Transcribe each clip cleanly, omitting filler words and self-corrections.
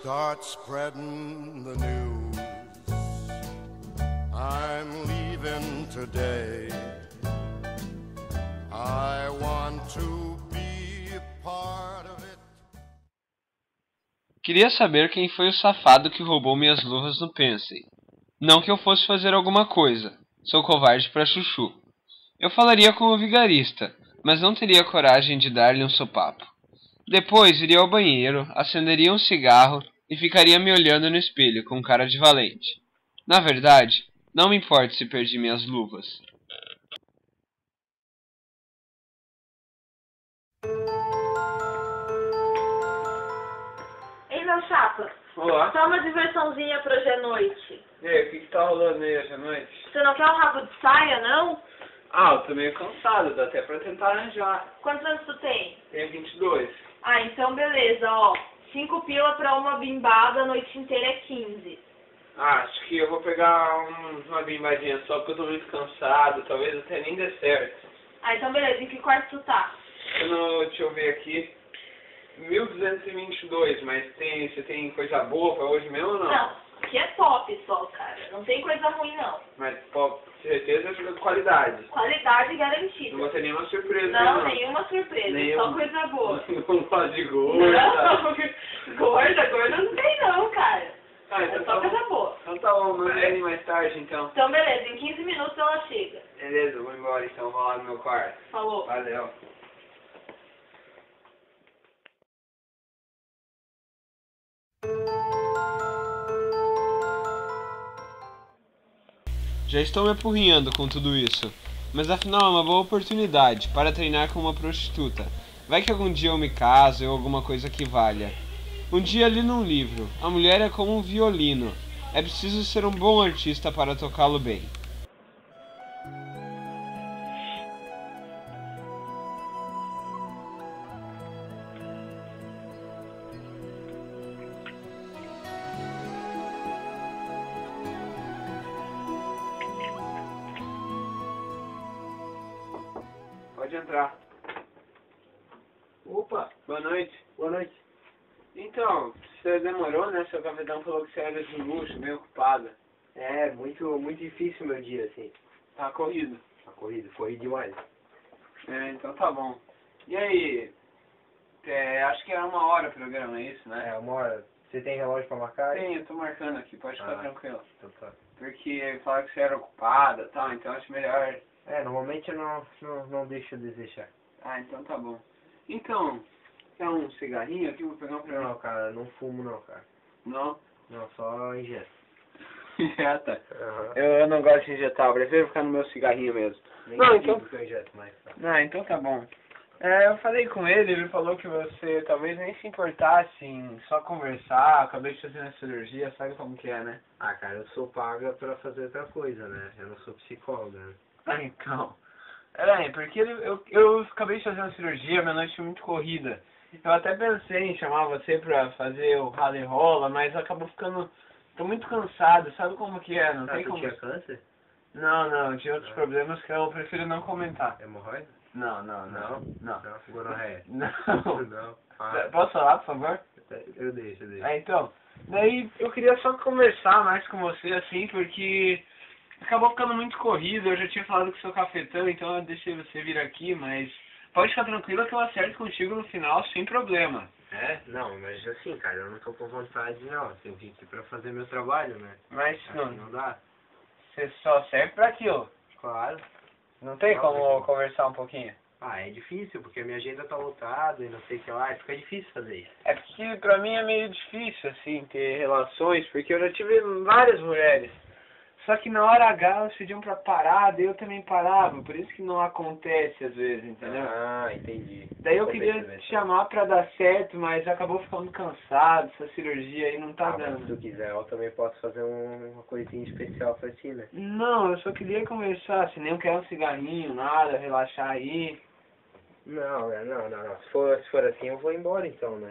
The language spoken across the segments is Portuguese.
start spreading the news. I'm leaving today. I want to be a part of it. Queria saber quem foi o safado que roubou minhas luvas no Pensem. Não que eu fosse fazer alguma coisa. Sou covarde pra chuchu. Eu falaria com o vigarista, mas não teria coragem de dar-lhe um sopapo. Depois iria ao banheiro, acenderia um cigarro e ficaria me olhando no espelho com cara de valente. Na verdade, não me importa se perdi minhas luvas. Ei, meu chapa, Olá. só uma diversãozinha pra hoje à noite. E aí, o que tá rolando aí hoje à noite? Você não quer um rabo de saia, não? Ah, eu tô meio cansado, dá até pra tentar arranjar. Quantos anos tu tem? Tenho 22. Ah, então beleza, ó. 5 pila pra uma bimbada, a noite inteira é 15. Ah, acho que eu vou pegar uma bimbadinha só porque eu tô muito cansado, talvez até nem dê certo. Ah, então beleza, em que quarto tu tá? Deixa eu ver aqui. 1222, mas você tem coisa boa pra hoje mesmo ou não? Não, aqui é top só, cara. Não tem coisa ruim, não. Mas, pô, certeza de qualidade. Qualidade Não garantida. vou ter nenhuma surpresa. Não, nenhuma surpresa, só coisa boa. Não pode de gorda. Não, gorda não tem não, cara. Ah, É então só tá bom. coisa boa. Então tá bom, manda aí mais tarde então. Então beleza, em 15 minutos ela chega. Beleza, eu vou embora então, vou lá no meu quarto. Falou. Valeu. Já estou me apurrinhando com tudo isso, mas afinal é uma boa oportunidade para treinar com uma prostituta. Vai que algum dia eu me caso ou alguma coisa que valha. Um dia li num livro, a mulher é como um violino, é preciso ser um bom artista para tocá-lo bem. Pode entrar. Opa, boa noite. Boa noite. Então, você demorou, né? Seu capitão falou que você era de luxo, meio ocupada. É, muito difícil meu dia, assim. Tá corrido. A corrida, corri demais. É, então tá bom. E aí, acho que é 1 hora o programa, é isso, né? É, 1 hora. Você tem relógio pra marcar? Tem, eu tô marcando aqui, pode ficar Ah. tranquilo. Então tá. Porque falaram que você era ocupada e tal, então acho melhor. É, normalmente eu não deixo a desejar. Ah, então tá bom. Então, quer um cigarrinho aqui? Vou pegar um pra mim. Não, cara, não fumo não, cara. Não? Não, só injeto. Injeta. Aham. Eu não gosto de injetar, eu prefiro ficar no meu cigarrinho mesmo. Nem Não, digo então- que eu injeto mais, tá? Ah, então tá bom. Eu falei com ele falou que você talvez nem se importasse em só conversar, acabei de fazer a cirurgia, sabe como que é, né? Ah, cara, eu sou paga pra fazer outra coisa, né? Eu não sou psicóloga, né? Ah, então. Porque eu acabei de fazer uma cirurgia, minha noite foi muito corrida. Eu até pensei em chamar você pra fazer o rala e rola, mas acabou ficando... Tô muito cansado, sabe como que é? Não Ah, tem tu como... tinha câncer? Não, tinha outros problemas que eu prefiro não comentar. Hemorroida? Não. Não. Gonorreia? Não. Não. Ah, Posso falar, por favor? eu deixo. Então, daí eu queria só conversar mais com você, assim, porque acabou ficando muito corrido, eu já tinha falado com o seu cafetão, então eu deixei você vir aqui, mas pode ficar tranquilo que eu acerto contigo no final sem problema. É? Não, mas assim, cara, eu não tô com vontade não. Eu vim aqui pra fazer meu trabalho, né? Mas Acho que não, não dá. você só serve pra aquilo. Claro. Não tem Não, como porque- conversar um pouquinho? Ah, é difícil, porque a minha agenda tá lotada e não sei o que lá, e fica difícil fazer isso. É porque pra mim é meio difícil, assim, ter relações, porque eu já tive várias mulheres. Só que na hora H elas pediam pra parar, daí eu também parava, por isso que não acontece às vezes, entendeu? Ah, entendi. Daí eu Tô queria percebendo. te chamar pra dar certo, mas acabou ficando cansado, essa cirurgia aí não tá Ah, mas se tu dando. quiser, eu também posso fazer uma coisinha especial pra ti, né? Não, eu só queria conversar, se nem eu quero um cigarrinho, nada, relaxar aí. Não. Se for assim, eu vou embora então, né?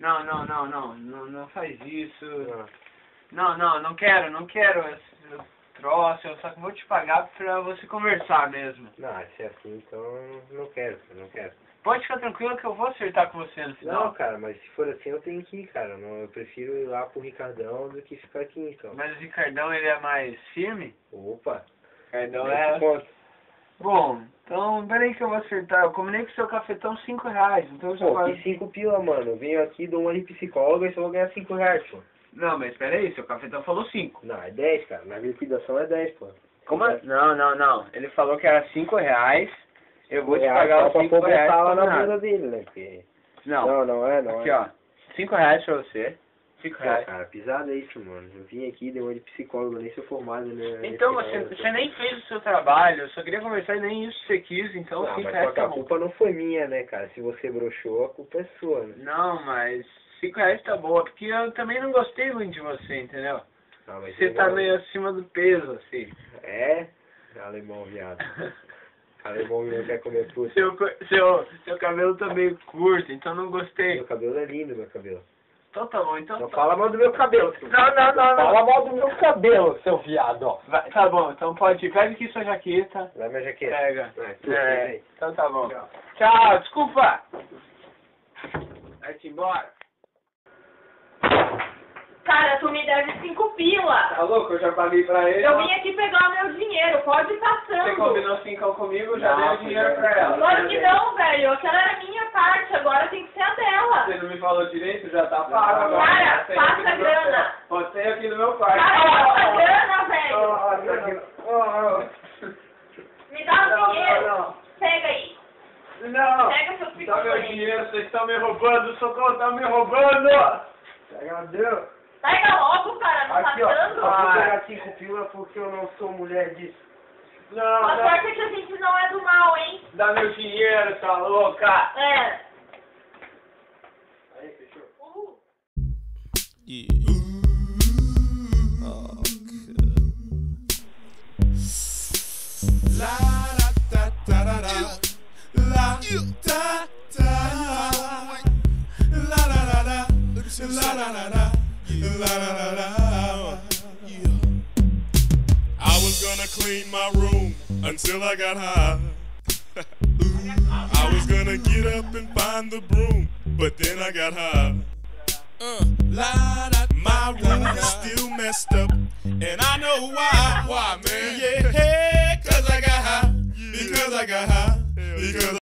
Não faz isso. Não. Não quero esse troço, eu só vou te pagar pra você conversar mesmo. Não, se é assim, então não quero. Pode ficar tranquilo que eu vou acertar com você no final. Não, cara, mas se for assim eu tenho que ir, cara. Não, eu prefiro ir lá pro Ricardão do que ficar aqui, então. Mas o Ricardão, ele é mais firme? Opa! Ricardão Nesse ponto. Bom, então, peraí que eu vou acertar. Eu combinei com o seu cafetão R$5, então eu já Pô, vale... que 5 pila, mano. Eu venho aqui, dou uma de psicóloga e só vou ganhar R$5, pô. Não, mas peraí, seu cafetão falou 5. Não, é 10, cara. Na liquidação é 10, pô. Como assim? Não. Ele falou que era R$5. Eu vou te pagar os só pra R$5 botar lá na combinado. mesa dele, né? Porque... Não. Não é. Aqui, ó. R$5 pra você. Pô, R$5. cara, pisada é isso, mano. Eu vim aqui, dei uma de psicólogo, nem sou formado, né? Então, você nem fez o seu trabalho, eu só queria conversar e nem isso você quis, então Não, mas R$5 só que tá a bom. culpa não foi minha, né, cara? Se você broxou, a culpa é sua, né? Não, mas R$5 tá boa, porque eu também não gostei muito de você, entendeu? Não, mas Você tá meio acima do peso, assim. É? Alemão, viado. Alemão não quer comer puta. Seu cabelo tá meio curto, então não gostei. Meu cabelo é lindo, meu cabelo. Então tá bom, então... Não fala mal do meu cabelo. Não. Fala mal do meu cabelo, seu viado, ó. Vai, tá bom, então pode ir. Pega aqui sua jaqueta. Vai minha jaqueta. Pega. Pega. Então tá bom. Tchau, desculpa. Vai-te embora. Cara, tu me deve 5 pila. Tá louco? Eu já paguei pra ele. Eu vim aqui pegar o meu dinheiro, pode ir Você passando. combinou 5 comigo, já Não, dei o dinheiro pra ela. Claro que não, velho. Aquela era a minha parte, agora tem que ser a dela. Você não me falou direito, já tá pago agora. Cara, Tem passa aqui no a meu grana. quarto. Pode ser aqui no meu quarto. Cara, passa a grana, velho. Me dá o dinheiro. Pega aí. Não. Pega seus Tá meu picolões. dinheiro, vocês estão me roubando, o Socorro tá me roubando. Pega, Deus. Pega logo, cara, não Aqui, ó. tá Eu dando. vou pegar 5 pila porque eu não sou mulher disso. Não, A sorte é que a gente não é do mal, hein? dá meu dinheiro, tá louca. É. Aí, fechou. Yeah. La da da da da. La da da. La la la la. La la la la. La la la la. I was gonna clean my room until I got high. I was gonna get up and find the broom, but then I got high. My room is still messed up, and I know why. Why, man? Yeah, 'cause I got high. Because I got high. Because